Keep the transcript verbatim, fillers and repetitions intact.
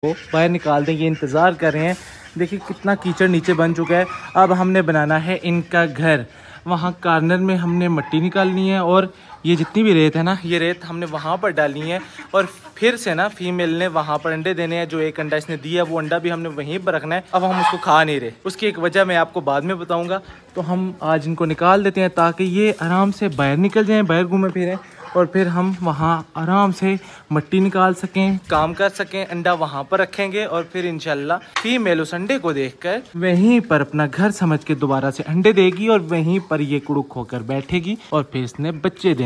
वो बाहर निकाल दें, ये इंतज़ार कर रहे हैं। देखिए कितना कीचड़ नीचे बन चुका है। अब हमने बनाना है इनका घर। वहाँ कॉर्नर में हमने मिट्टी निकालनी है और ये जितनी भी रेत है ना, ये रेत हमने वहाँ पर डालनी है और फिर से ना फीमेल ने वहाँ पर अंडे देने हैं। जो एक अंडा इसने दिया वो अंडा भी हमने वहीं पर रखना है। अब हम उसको खा नहीं रहे, उसकी एक वजह मैं आपको बाद में बताऊँगा। तो हम आज इनको निकाल देते हैं ताकि ये आराम से बाहर निकल जाएँ, बाहर घूमे फिरें और फिर हम वहाँ आराम से मिट्टी निकाल सकें, काम कर सकें। अंडा वहाँ पर रखेंगे और फिर इंशाल्लाह फीमेल उस अंडे को देखकर वहीं पर अपना घर समझ के दोबारा से अंडे देगी और वहीं पर ये कुड़ुक होकर बैठेगी और फिर इसने बच्चे देंगे।